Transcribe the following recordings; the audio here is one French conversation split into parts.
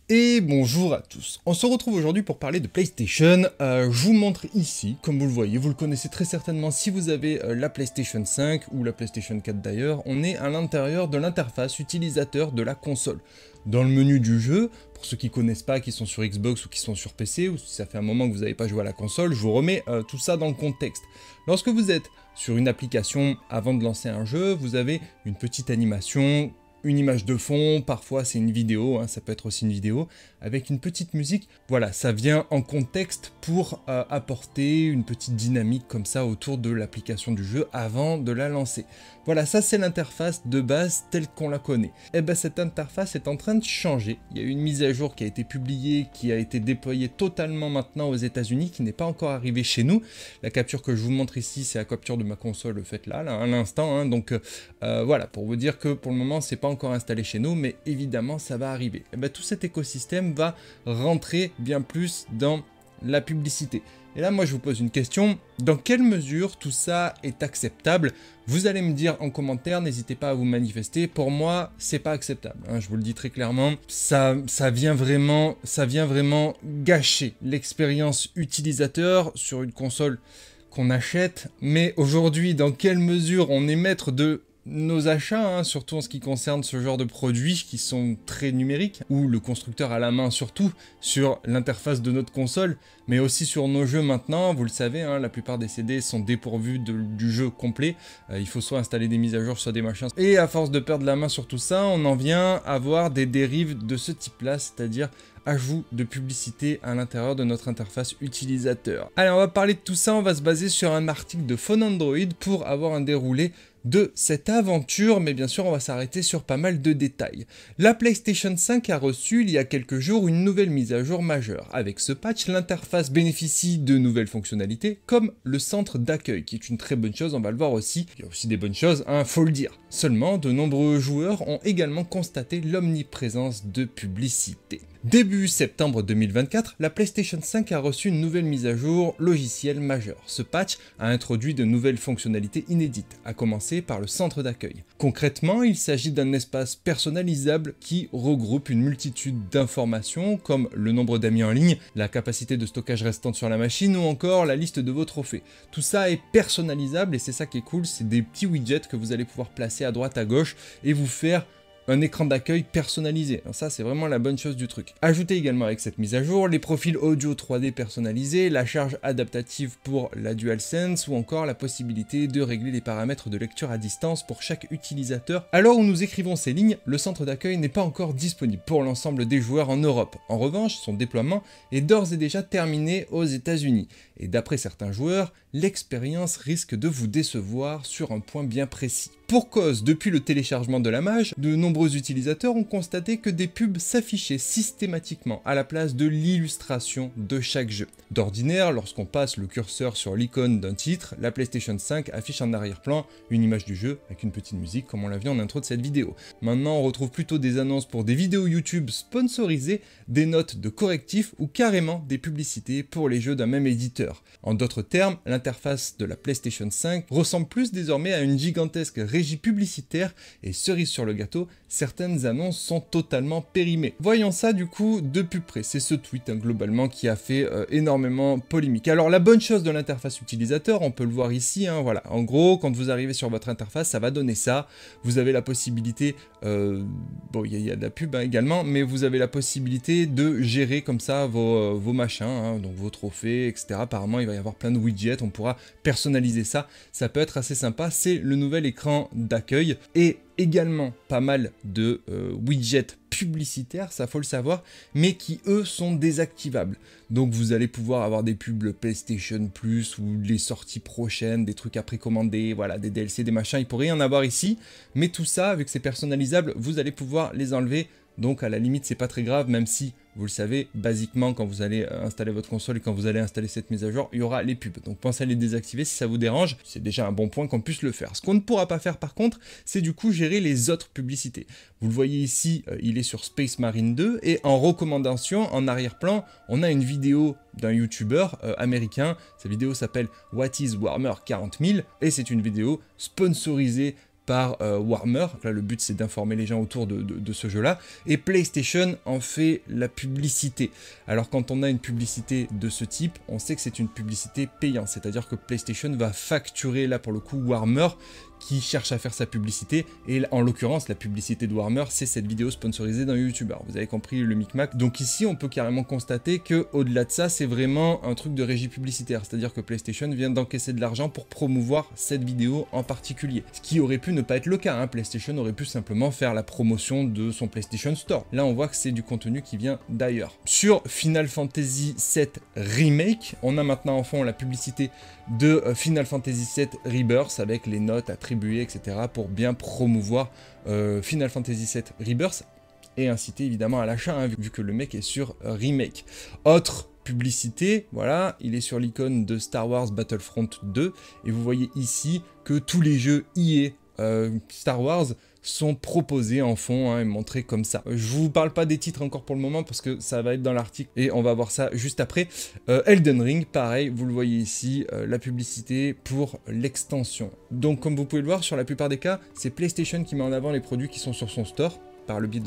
Et bonjour à tous, on se retrouve aujourd'hui pour parler de PlayStation. Je vous montre ici, comme vous le voyez, vous le connaissez très certainement si vous avez la PlayStation 5 ou la PlayStation 4 d'ailleurs, on est à l'intérieur de l'interface utilisateur de la console. Dans le menu du jeu, pour ceux qui ne connaissent pas, qui sont sur Xbox ou qui sont sur PC, ou si ça fait un moment que vous n'avez pas joué à la console, je vous remets tout ça dans le contexte. Lorsque vous êtes sur une application avant de lancer un jeu, vous avez une petite animation, une image de fond, parfois c'est une vidéo, ça peut être aussi une vidéo, avec une petite musique. Voilà, ça vient en contexte pour apporter une petite dynamique comme ça autour de l'application du jeu avant de la lancer. Voilà, ça c'est l'interface de base telle qu'on la connaît. Et bien cette interface est en train de changer. Il y a eu une mise à jour qui a été publiée, qui a été déployée totalement maintenant aux États-Unis, qui n'est pas encore arrivée chez nous. La capture que je vous montre ici, c'est la capture de ma console faite là à l'instant. Donc voilà, pour vous dire que pour le moment, c'est pas encore installé chez nous, mais évidemment, ça va arriver. Et bien tout cet écosystème va rentrer bien plus dans la publicité. Et là, moi, je vous pose une question. Dans quelle mesure tout ça est acceptable? Vous allez me dire en commentaire, n'hésitez pas à vous manifester. Pour moi, c'est pas acceptable. Je vous le dis très clairement. Ça vient vraiment gâcher l'expérience utilisateur sur une console qu'on achète. Mais aujourd'hui, dans quelle mesure on est maître de nos achats, surtout en ce qui concerne ce genre de produits qui sont très numériques, où le constructeur a la main surtout sur l'interface de notre console, mais aussi sur nos jeux maintenant. Vous le savez, la plupart des CD sont dépourvus du jeu complet. Il faut soit installer des mises à jour, soit des machins. Et à force de perdre la main sur tout ça, on en vient à voir des dérives de ce type-là, c'est-à-dire ajout de publicité à l'intérieur de notre interface utilisateur. Allez, on va parler de tout ça, on va se baser sur un article de Phone Android pour avoir un déroulé de cette aventure, mais bien sûr on va s'arrêter sur pas mal de détails. La PlayStation 5 a reçu il y a quelques jours une nouvelle mise à jour majeure. Avec ce patch, l'interface bénéficie de nouvelles fonctionnalités comme le centre d'accueil, qui est une très bonne chose, on va le voir aussi. Il y a aussi des bonnes choses, faut le dire. Seulement, de nombreux joueurs ont également constaté l'omniprésence de publicité. Début septembre 2024, la PlayStation 5 a reçu une nouvelle mise à jour logicielle majeure. Ce patch a introduit de nouvelles fonctionnalités inédites, à commencer par le centre d'accueil. Concrètement, il s'agit d'un espace personnalisable qui regroupe une multitude d'informations comme le nombre d'amis en ligne, la capacité de stockage restante sur la machine ou encore la liste de vos trophées. Tout ça est personnalisable et c'est ça qui est cool, c'est des petits widgets que vous allez pouvoir placer à droite à gauche et vous faire un écran d'accueil personnalisé. Alors ça, c'est vraiment la bonne chose du truc. Ajoutez également avec cette mise à jour les profils audio 3D personnalisés, la charge adaptative pour la DualSense ou encore la possibilité de régler les paramètres de lecture à distance pour chaque utilisateur. À l'heure où nous écrivons ces lignes, le centre d'accueil n'est pas encore disponible pour l'ensemble des joueurs en Europe. En revanche, son déploiement est d'ores et déjà terminé aux États-Unis. Et d'après certains joueurs, l'expérience risque de vous décevoir sur un point bien précis. Pour cause, depuis le téléchargement de la mage, de nombreux utilisateurs ont constaté que des pubs s'affichaient systématiquement à la place de l'illustration de chaque jeu. D'ordinaire, lorsqu'on passe le curseur sur l'icône d'un titre, la PlayStation 5 affiche en arrière-plan une image du jeu avec une petite musique comme on l'a vu en intro de cette vidéo. Maintenant, on retrouve plutôt des annonces pour des vidéos YouTube sponsorisées, des notes de correctifs ou carrément des publicités pour les jeux d'un même éditeur. En d'autres termes, l'interface de la PlayStation 5 ressemble plus désormais à une gigantesque régie publicitaire et cerise sur le gâteau, certaines annonces sont totalement périmées. Voyons ça du coup de plus près, c'est ce tweet globalement qui a fait énormément polémique. Alors la bonne chose de l'interface utilisateur, on peut le voir ici, voilà, en gros quand vous arrivez sur votre interface, ça va donner ça, vous avez la possibilité, bon il y a de la pub également, mais vous avez la possibilité de gérer comme ça vos machins, donc vos trophées, etc. Apparemment il va y avoir plein de widgets, on pourra personnaliser ça, ça peut être assez sympa, c'est le nouvel écran d'accueil et également pas mal de widgets publicitaires, ça faut le savoir, mais qui eux sont désactivables. Donc vous allez pouvoir avoir des pubs PlayStation Plus ou les sorties prochaines, des trucs à précommander, voilà, des DLC, des machins, il pourrait y en avoir ici, mais tout ça, vu que c'est personnalisable, vous allez pouvoir les enlever. Donc à la limite c'est pas très grave, même si vous le savez, basiquement quand vous allez installer votre console et quand vous allez installer cette mise à jour, il y aura les pubs. Donc pensez à les désactiver si ça vous dérange, c'est déjà un bon point qu'on puisse le faire. Ce qu'on ne pourra pas faire par contre, c'est du coup gérer les autres publicités. Vous le voyez ici, il est sur Space Marine 2 et en recommandation, en arrière-plan, on a une vidéo d'un YouTuber américain. Sa vidéo s'appelle What is Warhammer 40 000 et c'est une vidéo sponsorisée par Warner. Là, le but c'est d'informer les gens autour de ce jeu-là. Et PlayStation en fait la publicité. Alors quand on a une publicité de ce type, on sait que c'est une publicité payante. C'est-à-dire que PlayStation va facturer là pour le coup Warner qui cherche à faire sa publicité, et en l'occurrence la publicité de Warner c'est cette vidéo sponsorisée d'un youtubeur, vous avez compris le micmac. Donc ici on peut carrément constater que au-delà de ça c'est vraiment un truc de régie publicitaire, c'est-à-dire que PlayStation vient d'encaisser de l'argent pour promouvoir cette vidéo en particulier, ce qui aurait pu ne pas être le cas, hein. PlayStation aurait pu simplement faire la promotion de son PlayStation Store. Là on voit que c'est du contenu qui vient d'ailleurs. Sur Final Fantasy VII Remake, on a maintenant en fond la publicité de Final Fantasy VII Rebirth avec les notes attribuées, etc. pour bien promouvoir Final Fantasy VII Rebirth et inciter évidemment à l'achat, hein, vu que le mec est sur Remake. Autre publicité, voilà, il est sur l'icône de Star Wars Battlefront 2 et vous voyez ici que tous les jeux EA Star Wars sont proposés en fond, hein, et montrés comme ça. Je vous parle pas des titres encore pour le moment parce que ça va être dans l'article et on va voir ça juste après. Elden Ring, pareil, vous le voyez ici, la publicité pour l'extension. Donc comme vous pouvez le voir, sur la plupart des cas, c'est PlayStation qui met en avant les produits qui sont sur son store, par le biais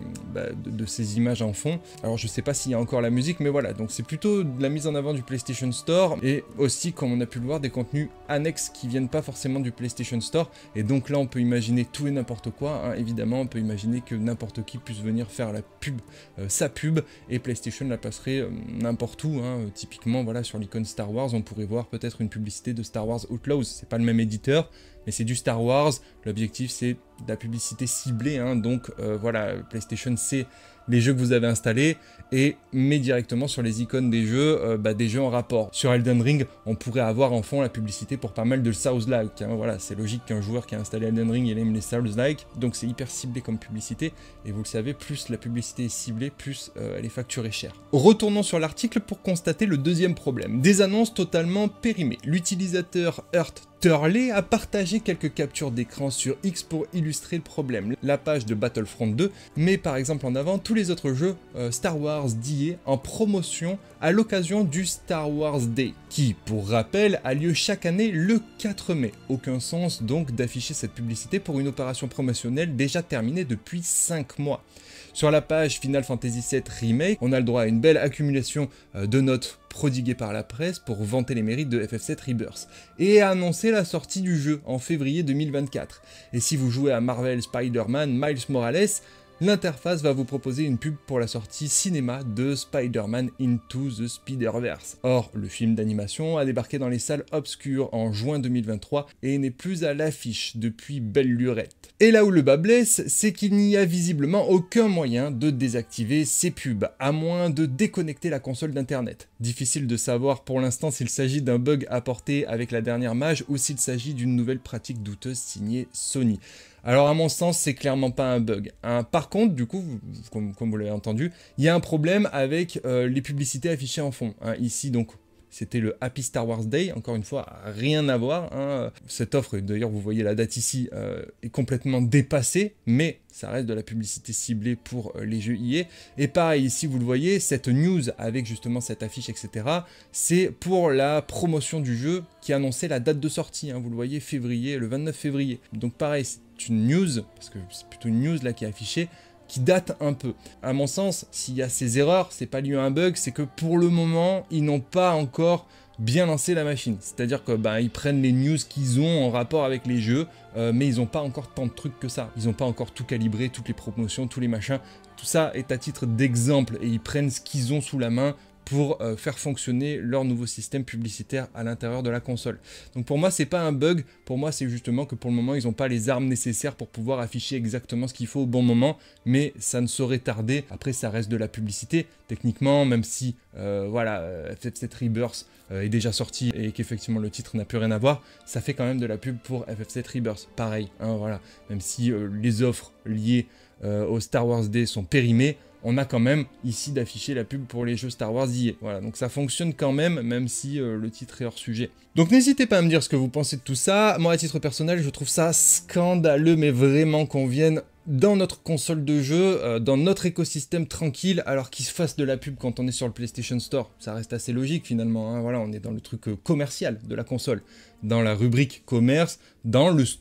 de ces images en fond. Alors je sais pas s'il y a encore la musique, mais voilà, donc c'est plutôt de la mise en avant du PlayStation Store, et aussi, comme on a pu le voir, des contenus annexes qui viennent pas forcément du PlayStation Store, et donc là on peut imaginer tout et n'importe quoi, hein. Évidemment on peut imaginer que n'importe qui puisse venir faire la pub, sa pub, et PlayStation la passerait n'importe où, hein. Typiquement voilà, sur l'icône Star Wars, on pourrait voir peut-être une publicité de Star Wars Outlaws, c'est pas le même éditeur, mais c'est du Star Wars, l'objectif c'est de la publicité ciblée, hein, donc voilà, PlayStation c'est les jeux que vous avez installés et met directement sur les icônes des jeux en rapport. Sur Elden Ring, on pourrait avoir en fond la publicité pour pas mal de Souls-like, hein, voilà, c'est logique qu'un joueur qui a installé Elden Ring, il aime les Souls-like, donc c'est hyper ciblé comme publicité, et vous le savez, plus la publicité est ciblée, plus elle est facturée cher. Retournons sur l'article pour constater le deuxième problème, des annonces totalement périmées. L'utilisateur Earth Turley a partagé quelques captures d'écran sur X pour illustrer le problème. La page de Battlefront 2 met par exemple en avant tous les autres jeux Star Wars d'EA en promotion à l'occasion du Star Wars Day, qui, pour rappel, a lieu chaque année le 4 mai. Aucun sens donc d'afficher cette publicité pour une opération promotionnelle déjà terminée depuis 5 mois. Sur la page Final Fantasy VII Remake, on a le droit à une belle accumulation de notes prodiguées par la presse pour vanter les mérites de FF7 Rebirth, et à annoncer la sortie du jeu en février 2024. Et si vous jouez à Marvel Spider-Man Miles Morales, l'interface va vous proposer une pub pour la sortie cinéma de Spider-Man Into the Spider-Verse. Or, le film d'animation a débarqué dans les salles obscures en juin 2023 et n'est plus à l'affiche depuis belle lurette. Et là où le bas blesse, c'est qu'il n'y a visiblement aucun moyen de désactiver ces pubs, à moins de déconnecter la console d'internet. Difficile de savoir pour l'instant s'il s'agit d'un bug apporté avec la dernière mage ou s'il s'agit d'une nouvelle pratique douteuse signée Sony. Alors à mon sens, c'est clairement pas un bug, hein. Par contre, du coup, comme vous l'avez entendu, il y a un problème avec les publicités affichées en fond, hein. Ici, donc, c'était le Happy Star Wars Day, encore une fois, rien à voir, hein. Cette offre, d'ailleurs, vous voyez la date ici, est complètement dépassée, mais ça reste de la publicité ciblée pour les jeux EA. Et pareil, ici, vous le voyez, cette news avec justement cette affiche, etc., c'est pour la promotion du jeu qui annonçait la date de sortie, hein. Vous le voyez, février, le 29 février. Donc pareil, c'est une news, parce que c'est plutôt une news là qui est affichée, qui date un peu. À mon sens, s'il y a ces erreurs, c'est pas lié à un bug, c'est que pour le moment, ils n'ont pas encore bien lancé la machine. C'est-à-dire que ils prennent les news qu'ils ont en rapport avec les jeux, mais ils n'ont pas encore tant de trucs que ça. Ils n'ont pas encore tout calibré, toutes les promotions, tous les machins. Tout ça est à titre d'exemple, et ils prennent ce qu'ils ont sous la main pour faire fonctionner leur nouveau système publicitaire à l'intérieur de la console. Donc pour moi, c'est pas un bug, pour moi c'est justement que pour le moment, ils n'ont pas les armes nécessaires pour pouvoir afficher exactement ce qu'il faut au bon moment, mais ça ne saurait tarder. Après, ça reste de la publicité, techniquement, même si, voilà, FF7 Rebirth est déjà sorti et qu'effectivement le titre n'a plus rien à voir, ça fait quand même de la pub pour FF7 Rebirth, pareil, hein, voilà. Même si les offres liées au Star Wars Day sont périmées, on a quand même ici d'afficher la pub pour les jeux Star Wars EA. Voilà, donc ça fonctionne quand même si le titre est hors sujet. Donc n'hésitez pas à me dire ce que vous pensez de tout ça. Moi, à titre personnel, je trouve ça scandaleux, mais vraiment qu'on vienne dans notre console de jeu, dans notre écosystème tranquille, alors qu'ils se fassent de la pub quand on est sur le PlayStation Store. Ça reste assez logique finalement, hein. Voilà, on est dans le truc commercial de la console, dans la rubrique commerce, dans le store.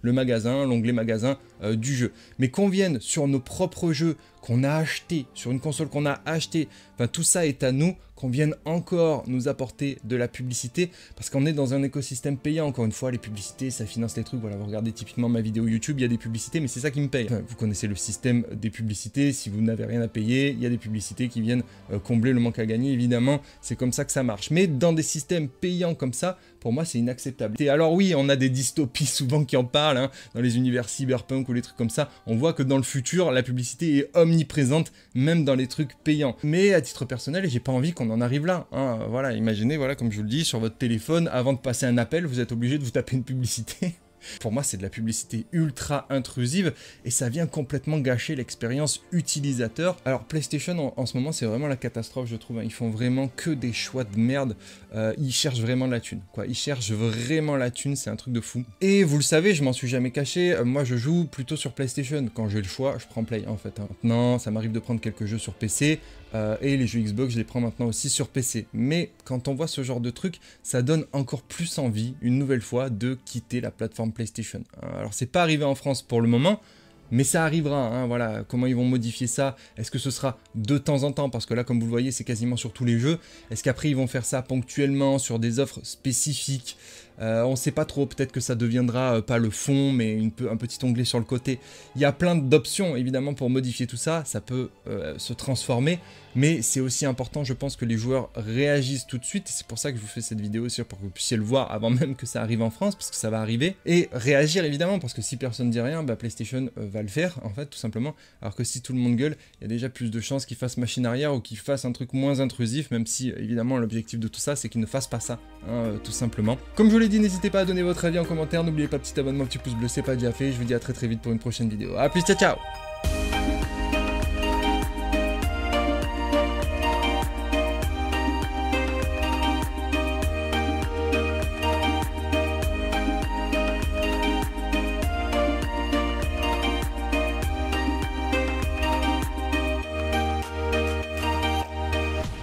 le magasin, l'onglet magasin du jeu. Mais qu'on vienne sur nos propres jeux qu'on a achetés, sur une console qu'on a achetée, enfin tout ça est à nous, qu'on vienne encore nous apporter de la publicité, parce qu'on est dans un écosystème payant, encore une fois, les publicités, ça finance les trucs, voilà, vous regardez typiquement ma vidéo YouTube, il y a des publicités, mais c'est ça qui me paye. Enfin, vous connaissez le système des publicités, si vous n'avez rien à payer, il y a des publicités qui viennent combler le manque à gagner, évidemment, c'est comme ça que ça marche. Mais dans des systèmes payants comme ça, pour moi, c'est inacceptable. Et alors oui, on a des dystopies souvent qui en parlent, hein, dans les univers cyberpunk ou les trucs comme ça, on voit que dans le futur, la publicité est omniprésente, même dans les trucs payants. Mais à titre personnel, j'ai pas envie qu'on en arrive là. Hein. Voilà, imaginez, voilà, comme je vous le dis, sur votre téléphone, avant de passer un appel, vous êtes obligé de vous taper une publicité. Pour moi, c'est de la publicité ultra intrusive et ça vient complètement gâcher l'expérience utilisateur. Alors, PlayStation, en ce moment, c'est vraiment la catastrophe, je trouve. Hein. Ils font vraiment que des choix de merde. Ils cherchent vraiment la thune, quoi. Ils cherchent vraiment la thune, c'est un truc de fou. Et vous le savez, je m'en suis jamais caché. Moi, je joue plutôt sur PlayStation. Quand j'ai le choix, je prends Play, en fait. Hein. Maintenant, ça m'arrive de prendre quelques jeux sur PC. Et les jeux Xbox, je les prends maintenant aussi sur PC. Mais quand on voit ce genre de truc, ça donne encore plus envie, une nouvelle fois, de quitter la plateforme PlayStation. Alors, c'est pas arrivé en France pour le moment, mais ça arrivera, hein, voilà. Comment ils vont modifier ça? Est-ce que ce sera de temps en temps? Parce que là, comme vous le voyez, c'est quasiment sur tous les jeux. Est-ce qu'après, ils vont faire ça ponctuellement, sur des offres spécifiques? On sait pas trop, peut-être que ça deviendra pas le fond, mais un petit onglet sur le côté. Il y a plein d'options, évidemment, pour modifier tout ça. Ça peut se transformer, mais c'est aussi important, je pense, que les joueurs réagissent tout de suite. Et c'est pour ça que je vous fais cette vidéo aussi, pour que vous puissiez le voir avant même que ça arrive en France, parce que ça va arriver. Et réagir, évidemment, parce que si personne ne dit rien, bah, PlayStation va le faire, en fait, tout simplement. Alors que si tout le monde gueule, il y a déjà plus de chances qu'ils fassent machine arrière ou qu'ils fassent un truc moins intrusif, même si, évidemment, l'objectif de tout ça, c'est qu'ils ne fassent pas ça, hein, tout simplement. Comme je vous l'ai dit, n'hésitez pas à donner votre avis en commentaire, n'oubliez pas petit abonnement, petit pouce bleu, c'est pas déjà fait, je vous dis à très vite pour une prochaine vidéo. A plus, ciao ciao.